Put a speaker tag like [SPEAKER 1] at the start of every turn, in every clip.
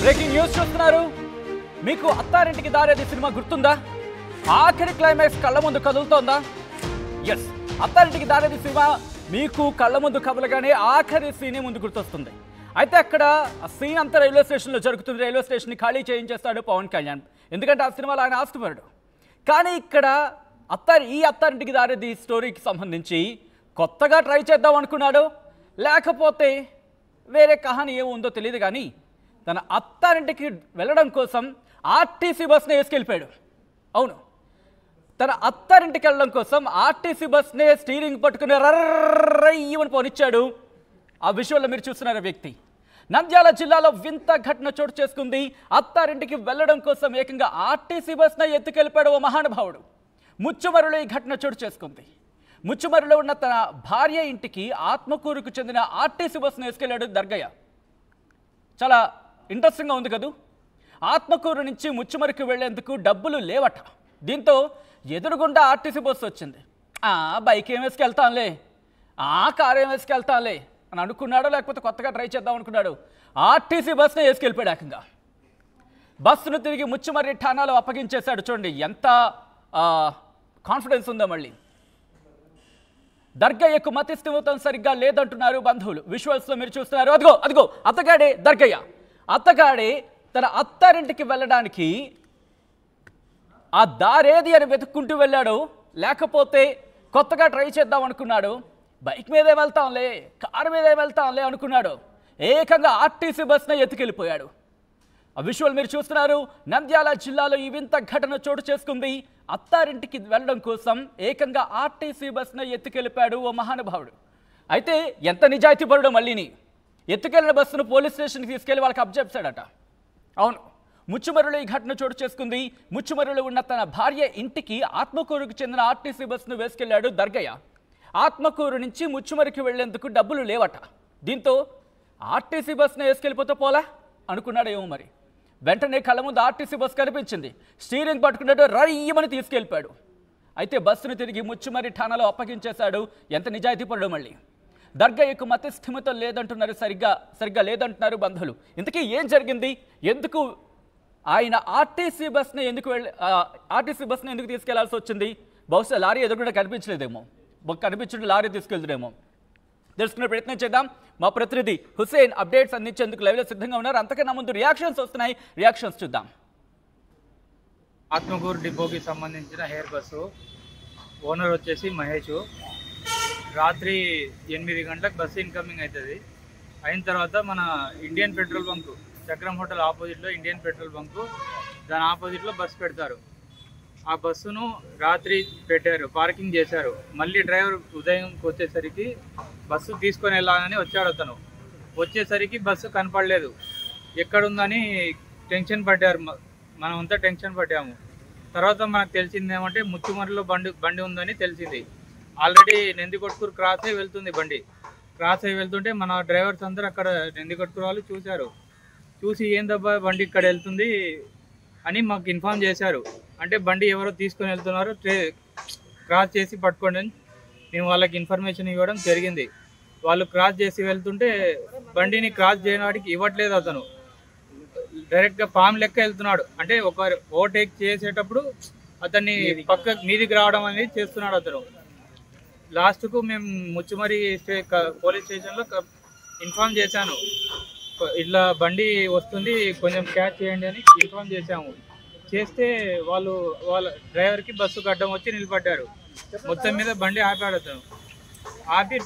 [SPEAKER 1] Breaking news చూస్తున్నారు. మీకు Attarintiki Daredi cinema గుర్తుందా? ఆఖరి క్లైమాక్స్ కళ్ళ ముందు కదులుతోందా? ఎస్, అత్తారింటికి దారేది సినిమా మీకు కళ్ళ ముందు కదలగానే ఆఖరి సీనే ముందు గుర్తొస్తుంది. అయితే అక్కడ ఆ సీన్ అంతా రైల్వే స్టేషన్లో జరుగుతుంది. రైల్వే స్టేషన్ని ఖాళీ చేయించేస్తాడు పవన్ కళ్యాణ్, ఎందుకంటే ఆ సినిమాలో ఆయన ఆస్తిపరుడు. కానీ ఇక్కడ ఈ అత్తారింటికి దారేది స్టోరీకి సంబంధించి కొత్తగా ట్రై చేద్దాం అనుకున్నాడు, లేకపోతే వేరే కహాని ఏముందో తెలియదు. కానీ తన అత్తారింటికి వెళ్ళడం కోసం ఆర్టీసీ బస్ని వేసుకెళ్ళిపోయాడు. అవును, తన అత్తారింటికి వెళ్ళడం కోసం ఆర్టీసీ బస్నే స్టీరింగ్ పట్టుకుని రయ్యమని పోనిచ్చాడు. ఆ విషయంలో మీరు చూస్తున్నారు వ్యక్తి. నంద్యాల జిల్లాలో వింత ఘటన చోటు చేసుకుంది. అత్తారింటికి వెళ్ళడం కోసం ఏకంగా ఆర్టీసీ బస్నే ఎత్తుకెళ్ళిపోయాడు ఓ మహానుభావుడు. ముచ్చుమరులో ఈ ఘటన చోటు చేసుకుంది. ముచ్చుమరులో ఉన్న తన భార్య ఇంటికి ఆత్మకూరుకు చెందిన ఆర్టీసీ బస్సును వేసుకెళ్ళాడు దర్గయ్య. చాలా ఇంట్రెస్టింగ్గా ఉంది కదూ. ఆత్మకూరు నుంచి ముచ్చుమరికి వెళ్లేందుకు డబ్బులు లేవట. దీంతో ఎదురుగుండా ఆర్టీసీ బస్సు వచ్చింది. బైక్ ఏం వేసుకెళ్తాంలే, కారు ఏం వేసుకెళ్తాంలే అని అనుకున్నాడో, లేకపోతే కొత్తగా ట్రై చేద్దాం అనుకున్నాడు. ఆర్టీసీ బస్సునే వేసుకెళ్ళిపోయాడు ఏకంగా. బస్సును తిరిగి ముచ్చుమర్రి ఠాణాలో అప్పగించేశాడు. చూడండి ఎంత కాన్ఫిడెన్స్ ఉందో. మళ్ళీ దర్గయ్యకు మతిస్థిమితం సరిగ్గా లేదంటున్నారు బంధువులు. విజువల్స్లో మీరు చూస్తున్నారు. అదిగో అత్తగాడే దర్గయ్య. అత్తగాడే తన అత్తారింటికి వెళ్ళడానికి ఆ దారేది అని వెతుక్కుంటూ వెళ్ళాడు, లేకపోతే కొత్తగా ట్రై చేద్దాం అనుకున్నాడు. బైక్ మీదే వెళ్తాంలే, కారు మీదే వెళ్తాంలే అనుకున్నాడు. ఏకంగా ఆర్టీసీ బస్నే ఎత్తుకెళ్ళిపోయాడు. ఆ విజువల్ మీరు చూస్తున్నారు. నంద్యాల జిల్లాలో ఈ వింత ఘటన చోటు చేసుకుంది. అత్తారింటికి వెళ్ళడం కోసం ఏకంగా ఆర్టీసీ బస్ను ఎత్తుకెళ్ళిపాడు ఓ మహానుభావుడు. అయితే ఎంత నిజాయితీ పరుడో. మళ్ళీని ఎత్తుకెళ్లిన బస్సును పోలీస్ స్టేషన్కి తీసుకెళ్లి వాళ్ళకి అప్పచెప్పాడట. అవును, ముచ్చుమరులో ఈ ఘటన చోటు చేసుకుంది. ముచ్చుమరులో ఉన్న తన భార్య ఇంటికి ఆత్మకూరుకు చెందిన ఆర్టీసీ బస్సును వేసుకెళ్లాడు దర్గయ్య. ఆత్మకూరు నుంచి ముచ్చుమరికి వెళ్లేందుకు డబ్బులు లేవట. దీంతో ఆర్టీసీ బస్సును వేసుకెళ్ళిపోతే పోలా అనుకున్నాడేమో మరి. వెంటనే కళ్ళ ముందు ఆర్టీసీ బస్సు కనిపించింది. స్టీరింగ్ పట్టుకున్నట్టు రయ్యమని తీసుకెళ్ళిపోయాడు. అయితే బస్సును తిరిగి ముచ్చుమర్రి ఠాణాలో అప్పగించేశాడు. ఎంత నిజాయితీ పరుడు. మళ్ళీ దర్గయ్యకు మతిస్థిమితం లేదంటున్నారు, సరిగ్గా లేదంటున్నారు బంధువులు. ఇంతకీ ఏం జరిగింది? ఎందుకు ఆయన ఆర్టీసీ బస్ని ఎందుకు తీసుకెళ్లాల్సి వచ్చింది? బహుశా లారీ ఎదురుకుండా కనిపించలేదేమో, కనిపించుంటే లారీ తీసుకెళ్తాడేమో. తెలుసుకునే ప్రయత్నం చేద్దాం. మా ప్రతినిధి హుసేన్ అప్డేట్స్ అందించేందుకు లైవ్లో సిద్ధంగా ఉన్నారు. అంతకన్నా ముందు రియాక్షన్స్ వస్తున్నాయి, రియాక్షన్స్ చూద్దాం.
[SPEAKER 2] ఆత్మకూరు డిపోకి సంబంధించిన హెయిర్ బస్సు ఓనర్ వచ్చేసి మహేష్. రాత్రి 8 గంటలకు బస్సు ఇన్కమింగ్ అవుతుంది. అయిన తర్వాత మన Indian petrol bunk, Chakram hotel ఆపోజిట్లో ఇండియన్ పెట్రోల్ బంకు, దాని ఆపోజిట్లో బస్సు పెడతారు. ఆ బస్సును రాత్రి పెట్టారు, పార్కింగ్ చేశారు. మళ్ళీ డ్రైవర్ ఉదయంకి వచ్చేసరికి బస్సు తీసుకొని వెళ్ళాలని వచ్చాడు. అతను వచ్చేసరికి బస్సు కనపడలేదు. ఎక్కడుందని టెన్షన్ పడ్డారు, మనమంతా టెన్షన్ పడ్డాము. తర్వాత మనకు తెలిసింది ఏమంటే ముచ్చుమర్రిలో బండి ఉందని తెలిసింది. ఆల్రెడీ నందికొట్కూరు క్రాస్ అయి వెళ్తుంది బండి. క్రాస్ అయి వెళ్తుంటే మన డ్రైవర్స్ అందరూ అక్కడ నందికొట్కూరు వాళ్ళు చూశారు. చూసి ఏందబ్బా బండి ఇక్కడ వెళ్తుంది అని మాకు ఇన్ఫామ్ చేశారు. అంటే బండి ఎవరో తీసుకొని వెళ్తున్నారు, క్రాస్ చేసి పట్టుకోండి అని మేము వాళ్ళకి ఇన్ఫర్మేషన్ ఇవ్వడం జరిగింది. వాళ్ళు క్రాస్ చేసి వెళ్తుంటే బండిని క్రాస్ చేయడానికి ఇవ్వట్లేదు. అతను డైరెక్ట్గా పాము లెక్క వెళ్తున్నాడు. అంటే ఒక ఓవర్టేక్ చేసేటప్పుడు అతన్ని పక్క మీదికి రావడం అనేది చేస్తున్నాడు అతను. లాస్ట్కు మేము ముచ్చుమరి పోలీస్ స్టేషన్లో ఇన్ఫామ్ చేశాను, ఇట్లా బండి వస్తుంది కొంచెం క్యాచ్ చేయండి అని ఇన్ఫామ్ చేశాము. చేస్తే వాళ్ళ డ్రైవర్కి బస్సుకు అడ్డం వచ్చి నిలబడ్డారు. మొత్తం మీద బండి ఆపాడు అతను. ఆపి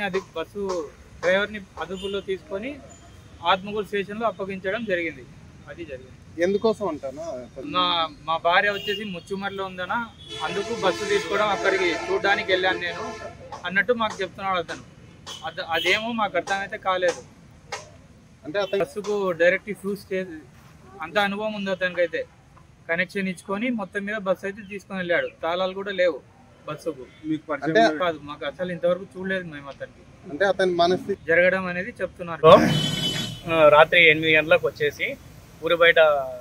[SPEAKER 2] డ్రైవర్ని అదుపులో తీసుకొని ఆత్మకూరు స్టేషన్లో అప్పగించడం జరిగింది. అది జరిగింది.
[SPEAKER 3] ఎందుకోసం అంటానా,
[SPEAKER 2] మా భార్య వచ్చేసి ముచ్చుమర్రిలో ఉందనా, అందుకు బస్సు తీసుకోవడం అక్కడికి చూడడానికి వెళ్ళాను నేను అన్నట్టు మాకు చెప్తున్నాడు అతను. అదేమో మాకు అర్థమైతే కాలేదు.
[SPEAKER 3] అంటే
[SPEAKER 2] బస్సుకు డైరెక్ట్ ఫ్యూజ్ చేసి అంత అనుభవం ఉంది అతనికైతే. కనెక్షన్ ఇచ్చుకొని మొత్తం మీద బస్సు అయితే తీసుకొని వెళ్ళాడు. తాళాలు కూడా లేవు బస్సుకు. కాదు, మాకు అసలు ఇంతవరకు చూడలేదు మేము అతనికి.
[SPEAKER 3] అంటే అతని మనసు
[SPEAKER 2] జరగడం అనేది చెప్తున్నారు. రాత్రి 8 గంటలకు వచ్చేసి ఊరి బయట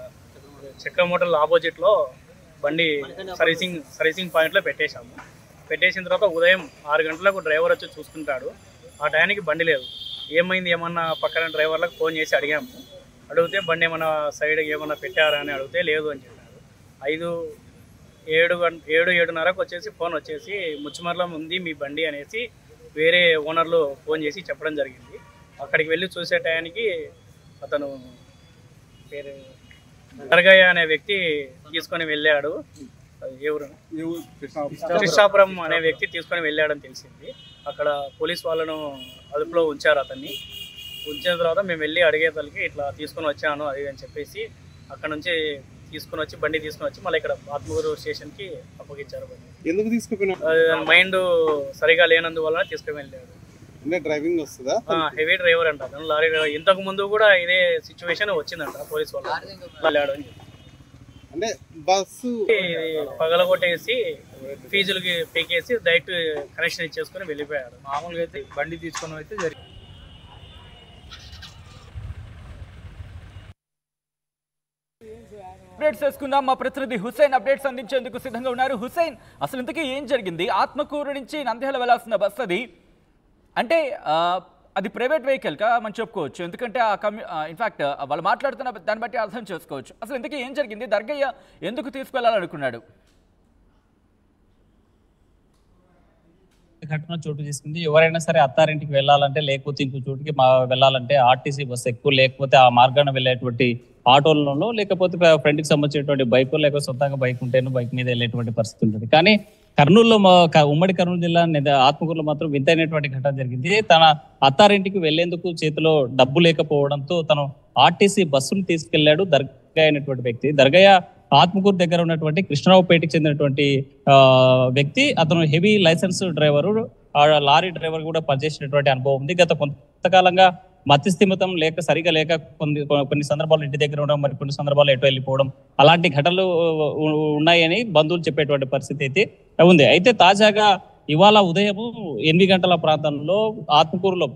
[SPEAKER 2] చక్రం హోటల్ ఆపోజిట్లో బండి సర్వీసింగ్ పాయింట్లో పెట్టేశాము. పెట్టేసిన తర్వాత ఉదయం 6 గంటలకు డ్రైవర్ వచ్చి చూసుకుంటాడు. ఆ టైంకి బండి లేదు. ఏమైంది ఏమన్నా పక్కన డ్రైవర్లకు ఫోన్ చేసి అడిగాము.
[SPEAKER 4] అడిగితే బండి ఏమైనా సైడ్ ఏమైనా పెట్టారా అని అడిగితే లేదు అని చెప్పారు. 7:30కు వచ్చేసి ఫోన్ వచ్చేసి ముచ్చుమర్లం ఉంది మీ బండి అనేసి వేరే ఓనర్లు ఫోన్ చేసి చెప్పడం జరిగింది. అక్కడికి వెళ్ళి చూసే టయానికి అతను పేరు దర్గయ్య అనే వ్యక్తి తీసుకొని వెళ్ళాడు. ఎవరు కృష్ణాపురం అనే వ్యక్తి తీసుకొని వెళ్ళాడని తెలిసింది. అక్కడ పోలీస్ వాళ్ళను అదుపులో ఉంచారు. అతన్ని ఉంచిన తర్వాత మేము వెళ్ళి అడిగేతలకి ఇట్లా తీసుకొని వచ్చాను అది అని చెప్పేసి అక్కడ నుంచి బండి తీసుకొని వచ్చి మళ్ళీ ఇక్కడ ఆత్మకూరు స్టేషన్కి అప్పగించారు.
[SPEAKER 3] ఎందుకు తీసుకుపోయినా?
[SPEAKER 4] మైండ్ సరిగా లేనందువల్ల తీసుకుని వెళ్ళాడు.
[SPEAKER 3] డ్రైవింగ్ వస్తుందా?
[SPEAKER 4] హెవీ డ్రైవర్ అంట అతను, లారీ డ్రైవర్. ఇంతకు ముందు కూడా ఇదే సిచ్యువేషన్ వచ్చిందంట పోలీస్ వాళ్ళు వెళ్ళాడు అని చెప్పి.
[SPEAKER 3] అంటే బస్సు
[SPEAKER 4] పగలగొట్టేసి ఫీజులకి పీకేసి డైరెక్ట్ కనెక్షన్ ఇచ్చేసుకుని వెళ్ళిపోయాడు.
[SPEAKER 2] మామూలుగా అయితే బండి తీసుకొని అయితే జరిగింది.
[SPEAKER 1] అప్డేట్స్ చేసుకుందాం. మా ప్రతినిధి హుసేన్ అప్డేట్స్ అందించేందుకు సిద్ధంగా ఉన్నారు. హుసేన్, అసలు ఇంతకీ ఏం జరిగింది? ఆత్మకూరు నుంచి నంద్యాల వెళ్లాల్సిన బస్ అది, అంటే అది ప్రైవేట్ వెహికల్ కా మనం చెప్పుకోవచ్చు, ఎందుకంటే ఇన్ఫాక్ట్ వాళ్ళు మాట్లాడుతున్న దాన్ని బట్టి అర్థం చేసుకోవచ్చు. అసలు ఇంతకీ ఏం జరిగింది? దర్గయ్య ఎందుకు తీసుకెళ్లాలనుకున్నాడు?
[SPEAKER 5] ఘటన చోటు చేసుకుంది. ఎవరైనా సరే అత్తారింటికి వెళ్ళాలంటే లేకపోతే ఇంకో చోటుకి వెళ్ళాలంటే ఆర్టీసీ బస్సు ఎక్కువ, లేకపోతే ఆ మార్గాన వెళ్ళేటువంటి ఆటోలలో, లేకపోతే ఫ్రెండ్కి సంబంధించినటువంటి బైక్, లేకపోతే సొంతంగా బైక్ ఉంటేనో బైక్ మీద వెళ్ళేటువంటి పరిస్థితి ఉంటుంది. కానీ కర్నూలులో ఉమ్మడి కర్నూలు జిల్లా ఆత్మకూరులో మాత్రం వింతైనటువంటి ఘటన జరిగింది. తన అత్తారింటికి వెళ్లేందుకు చేతిలో డబ్బు లేకపోవడంతో తను ఆర్టీసీ బస్సును తీసుకెళ్లాడు దర్గయ్య అయినటువంటి వ్యక్తి. దర్గయ్య ఆత్మకూరు దగ్గర ఉన్నటువంటి కృష్ణరావుపేటకి చెందినటువంటి వ్యక్తి. అతను heavy licence driver, lorry driver కూడా పనిచేసినటువంటి అనుభవం ఉంది. గత కొంతకాలంగా మతిస్థిమితం సరిగా లేక కొన్ని సందర్భాలు ఇంటి దగ్గర ఉండడం, మరి కొన్ని సందర్భాలు ఎటు వెళ్ళిపోవడం, అలాంటి ఘటనలు ఉన్నాయని బంధువులు చెప్పేటువంటి పరిస్థితి అయితే ఉంది. అయితే తాజాగా ఇవాళ ఉదయం 8 గంటల ప్రాంతంలో ఆత్మకూరులో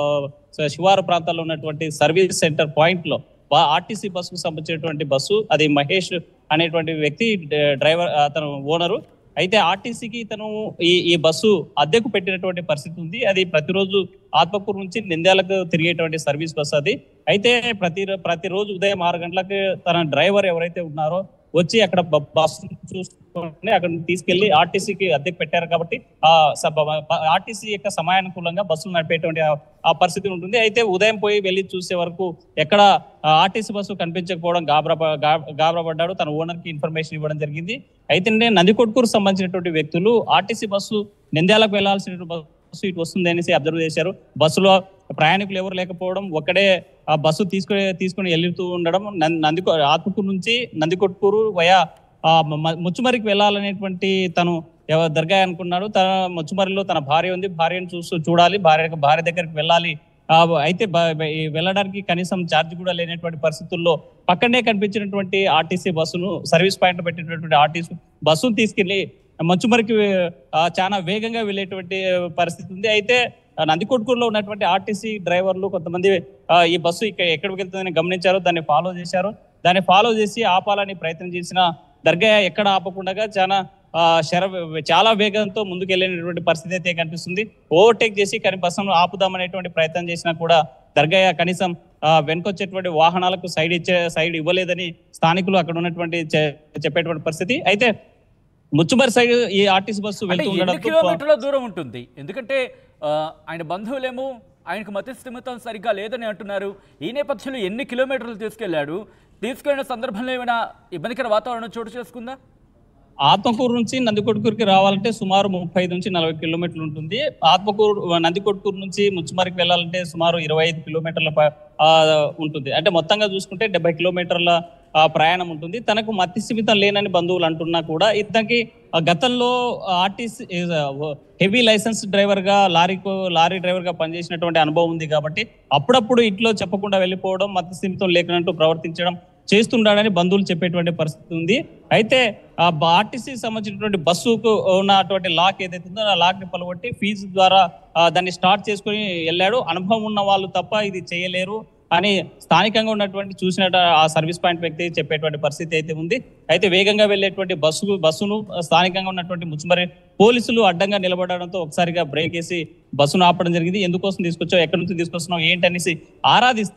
[SPEAKER 5] శివారు ప్రాంతాల్లో ఉన్నటువంటి సర్వీస్ సెంటర్ పాయింట్ లో ఆర్టీసీ బస్సుకు సంబంధించినటువంటి బస్సు, అది మహేష్ అనేటువంటి వ్యక్తి డ్రైవర్, అతను ఓనరు. అయితే ఆర్టీసీకి తను ఈ బస్సు అద్దెకు పెట్టినటువంటి పరిస్థితి ఉంది. అది ప్రతిరోజు ఆత్మకూరు నుంచి నంద్యాలకు తిరిగేటువంటి సర్వీస్ బస్సు అది. అయితే ప్రతిరోజు ఉదయం 6 గంటలకు తన డ్రైవర్ ఎవరైతే ఉన్నారో వచ్చి అక్కడ బస్సు చూసుకొని అక్కడ తీసుకెళ్లి ఆర్టీసీకి అద్దెకు పెట్టారు కాబట్టి ఆర్టీసీ యొక్క సమయానుకూలంగా బస్సులు నడిపేటువంటి ఆ పరిస్థితి ఉంటుంది. అయితే ఉదయం పోయి వెళ్ళి చూసే వరకు ఎక్కడ ఆర్టీసీ బస్సు కనిపించకపోవడం గాబరాపడ్డాడు. తన ఓనర్ కి ఇన్ఫర్మేషన్ ఇవ్వడం జరిగింది. అయితే నందికొట్కూరు సంబంధించినటువంటి వ్యక్తులు ఆర్టీసీ బస్సు నంద్యాలకు వెళ్లాల్సిన బస్సు ఇటు వస్తుంది అనేసి అబ్జర్వ్ చేశారు. బస్సులో ప్రయాణికులు ఎవరు లేకపోవడం, ఒక్కడే ఆ బస్సు తీసుకుని వెళ్తూ ఉండడం, ఆత్మకూరు నుంచి నందికొట్కూరు వయా ముచ్చుమరికి వెళ్ళాలనేటువంటి తను దర్గా అనుకున్నాడు. తన ముచ్చుమరిలో తన భార్య ఉంది, భార్యను చూడాలి, భార్య దగ్గరికి వెళ్ళాలి. అయితే వెళ్ళడానికి కనీసం ఛార్జ్ కూడా లేనటువంటి పరిస్థితుల్లో పక్కనే కనిపించినటువంటి ఆర్టీసీ బస్సును, సర్వీస్ పాయింట్ పెట్టినటువంటి ఆర్టీసీ బస్సును తీసుకెళ్లి ముచ్చుమరికి చాలా వేగంగా వెళ్ళేటువంటి పరిస్థితి ఉంది. అయితే నందికొట్కూరులో ఉన్నటువంటి ఆర్టీసీ డ్రైవర్లు కొంతమంది ఈ బస్సు ఎక్కడికి వెళ్తుందని గమనించారు, దాన్ని ఫాలో చేసి ఆపాలని ప్రయత్నం చేసిన దర్గయ్య ఎక్కడ ఆపకుండా చాలా వేగంతో ముందుకు వెళ్ళినటువంటి పరిస్థితి అయితే కనిపిస్తుంది. ఓవర్టేక్ చేసి కానీ బస్సును ఆపుదామనేటువంటి ప్రయత్నం చేసినా కూడా దర్గయ్య కనీసం వెనుకొచ్చేటువంటి వాహనాలకు సైడ్ ఇవ్వలేదని స్థానికులు అక్కడ ఉన్నటువంటి చెప్పేటువంటి పరిస్థితి. అయితే ముచ్చుమరి సైడ్ ఈ ఆర్టీసీ బస్సు వెళ్తూ ఉండడం
[SPEAKER 1] కిలోమీటర్ల దూరం ఉంటుంది, ఎందుకంటే ఆయన బంధువులేమో ఆయనకు మతిస్థిమితం సరిగ్గా లేదని అంటున్నారు. ఈ నేపథ్యంలో ఎన్ని కిలోమీటర్లు తీసుకెళ్లిన సందర్భంలో ఏమైనా ఇబ్బందికర వాతావరణం చోటు చేసుకుందా?
[SPEAKER 5] ఆత్మకూరు నుంచి నందికొట్కూరుకి రావాలంటే సుమారు 35 నుంచి 40 కిలోమీటర్లు ఉంటుంది. నందికొట్కూరు నుంచి ముచ్చుమరికి వెళ్ళాలంటే సుమారు 25 కిలోమీటర్ల ఉంటుంది. అంటే మొత్తంగా చూసుకుంటే 70 కిలోమీటర్ల ప్రయాణం ఉంటుంది. తనకు మతిస్థిమితం లేనని బంధువులు అంటున్నా కూడా ఇతనికి గతంలో ఆర్టీసీ హెవీ లైసెన్స్ డ్రైవర్ గా లారీ డ్రైవర్ గా పనిచేసినటువంటి అనుభవం ఉంది కాబట్టి అప్పుడప్పుడు ఇంట్లో చెప్పకుండా వెళ్ళిపోవడం, మతిస్థిమితం లేకున్నట్టు ప్రవర్తించడం చేస్తుండాలని బంధువులు చెప్పేటువంటి పరిస్థితి ఉంది. అయితే ఆర్టీసీ సంబంధించినటువంటి బస్సుకు ఉన్నటువంటి లాక్ ఏదైతే ఉందో ఆ లాక్ ని పలగొట్టి ఫీజు ద్వారా దాన్ని స్టార్ట్ చేసుకుని వెళ్ళాడు. అనుభవం ఉన్న వాళ్ళు తప్ప ఇది చేయలేరు అని స్థానికంగా ఉన్నటువంటి చూసినట్టు ఆ సర్వీస్ పాయింట్ వ్యక్తి చెప్పేటువంటి పరిస్థితి అయితే ఉంది. అయితే వేగంగా వెళ్ళేటువంటి బస్సును స్థానికంగా ఉన్నటువంటి ముచ్చుమరి పోలీసులు అడ్డంగా నిలబడడంతో ఒకసారిగా బ్రేక్ వేసి బస్సును ఆపడం జరిగింది. ఎందుకోసం తీసుకొచ్చావు, ఎక్కడి నుంచి తీసుకొస్తున్నావు ఏంటనేసి ఆరాధిస్తే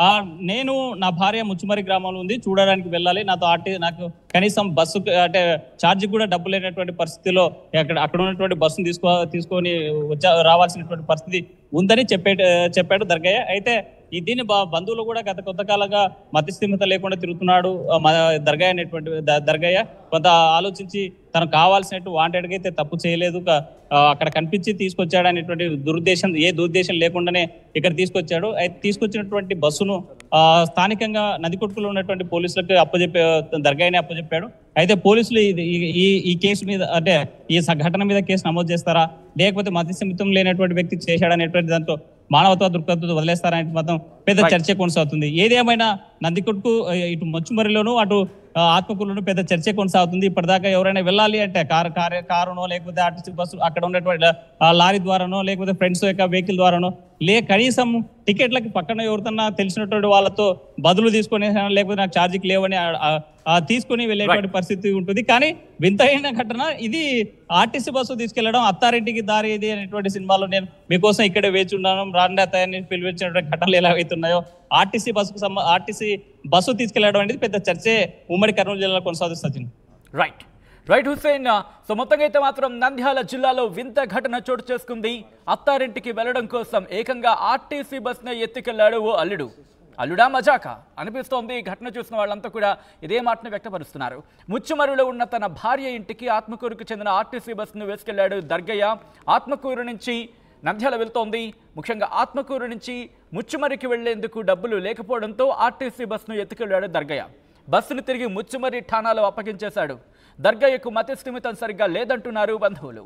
[SPEAKER 5] నేను నా భార్య ముచ్చుమరి గ్రామంలో ఉంది, చూడడానికి వెళ్ళాలి, నాకు కనీసం బస్సు అంటే ఛార్జ్ కూడా డబ్బు లేనటువంటి పరిస్థితిలో అక్కడ ఉన్నటువంటి బస్సును తీసుకొని రావాల్సినటువంటి పరిస్థితి ఉందని చెప్పాడు దర్గయ్య. అయితే దీన్ని బంధువులు కూడా గత కొంతకాలంగా మతిస్థిమిత లేకుండా తిరుగుతున్నాడు దర్గయ్య అనేటువంటి దర్గయ్య. కొంత ఆలోచించి తనకు కావాల్సినట్టు వాంటెడ్గా అయితే తప్పు చేయలేదు, అక్కడ కనిపించి తీసుకొచ్చాడు అనేటువంటి దురుద్దేశం లేకుండానే ఇక్కడ తీసుకొచ్చాడు. అయితే తీసుకొచ్చినటువంటి బస్సును స్థానికంగా నదికొట్టుకులో ఉన్నటువంటి పోలీసులకు దర్గయ్యనే అప్పచెప్పాడు. అయితే పోలీసులు ఈ కేసు మీద అంటే ఈ ఘటన మీద కేసు నమోదు చేస్తారా, లేకపోతే మతిస్థిమితం లేనటువంటి వ్యక్తి చేశాడనేటువంటి దాంతో మానవత్వ దృక్పథంతో వదిలేస్తారనే మాత్రం పెద్ద చర్చ కొనసాగుతుంది. ఏదేమైనా నందికొట్కు ఇటు ముచ్చుమరిలోను అటు ఆత్మకూరులోను పెద్ద చర్చ కొనసాగుతుంది. ఇప్పటిదాకా ఎవరైనా వెళ్ళాలి అంటే కారునో లేకపోతే ఆర్టీసీ బస్సు అక్కడ ఉన్నటువంటి లారీ ద్వారానో లేకపోతే ఫ్రెండ్స్ యొక్క వెహికల్ ద్వారానో కనీసం టికెట్లకి పక్కన ఎవరితోన్నా తెలిసినటువంటి వాళ్ళతో బదులు తీసుకొని లేకపోతే నాకు ఛార్జీకి లేవని తీసుకుని వెళ్ళేటువంటి పరిస్థితి ఉంటుంది. కానీ వింతైన ఘటన ఇది. ఆర్టీసీ బస్సు తీసుకెళ్లడం, అత్తారింటికి దారి ఇది అనేటువంటి సినిమాలో నేను మీకోసం ఇక్కడే వేచి ఉన్నాను, రాండి అత్తయ్యని పిలిపించినటువంటి ఘటనలు ఎలా అవుతున్నాయో ఆర్టీసీ బస్సు తీసుకెళ్లడం అనేది పెద్ద చర్చే ఉమ్మడి కర్నూలు జిల్లాలో కొనసాగుతుంది.
[SPEAKER 1] రైట్ హుస్సేన్. సో మొత్తంగా అయితే మాత్రం నంద్యాల జిల్లాలో వింత ఘటన చోటు చేసుకుంది. అత్తారింటికి వెళ్లడం కోసం ఏకంగా ఆర్టీసీ బస్నే ఎత్తుకెళ్లాడు ఓ అల్లుడా మజాకా అనిపిస్తోంది. ఈ ఘటన చూసిన వాళ్ళంతా కూడా ఇదే మాటను వ్యక్తపరుస్తున్నారు. ముచ్చుమరులో ఉన్న తన భార్య ఇంటికి ఆత్మకూరుకు చెందిన ఆర్టీసీ బస్సును వేసుకెళ్లాడు దర్గయ్య. ఆత్మకూరు నుంచి నంద్యాల వెళ్తోంది. ముఖ్యంగా ఆత్మకూరు నుంచి ముచ్చుమరికి వెళ్లేందుకు డబ్బులు లేకపోవడంతో ఆర్టీసీ బస్సును ఎత్తుకెళ్లాడు దర్గయ్య. బస్సును తిరిగి ముచ్చుమరి ఠాణాలో అప్పగించేశాడు. దర్గయ్యకు మతిస్థిమితం సరిగ్గా లేదంటున్నారు బంధువులు.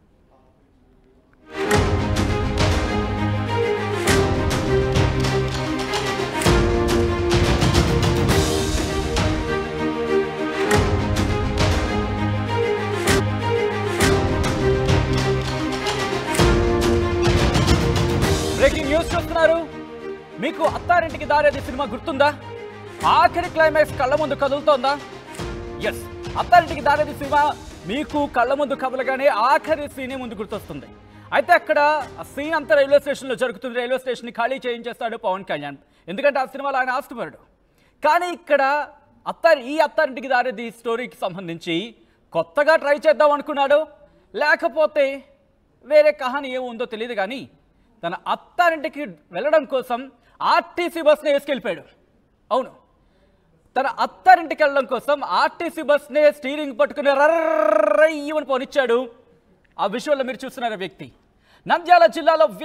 [SPEAKER 1] బ్రేకింగ్ న్యూస్ చూస్తున్నారు. మీకు అత్తారింటికి దారేది సినిమా గుర్తుందా? ఆఖరి క్లైమాక్స్ కళ్ళ ముందు కదులుతోందా? ఎస్, అత్తారింటికి దారేది సినిమా మీకు కళ్ళ ముందు కదలగానే ఆఖరి సీన్ ముందు గుర్తొస్తుంది. అయితే అక్కడ ఆ సీన్ అంతా రైల్వే స్టేషన్లో జరుగుతుంది. రైల్వే స్టేషన్ని ఖాళీ చేయించేస్తాడు పవన్ కళ్యాణ్, ఎందుకంటే ఆ సినిమాలో ఆయన ఆస్తిపరుడు. కానీ ఇక్కడ అత్తారింటికి దారేది స్టోరీకి సంబంధించి కొత్తగా ట్రై చేద్దాం అనుకున్నాడు, లేకపోతే వేరే కహాని ఏముందో తెలియదు. కానీ తన అత్తారింటికి వెళ్ళడం కోసం ఆర్టీసీ బస్ని వేసుకెళ్ళిపోయాడు. అవును, తన అత్తారింటికి వెళ్ళడం కోసం ఆర్టీసీ బస్నే స్టీరింగ్ పట్టుకుని రర్రయ్యమని పోనిచ్చాడు. ఆ విషయంలో మీరు చూస్తున్నారు వ్యక్తి నంద్యాల జిల్లాలో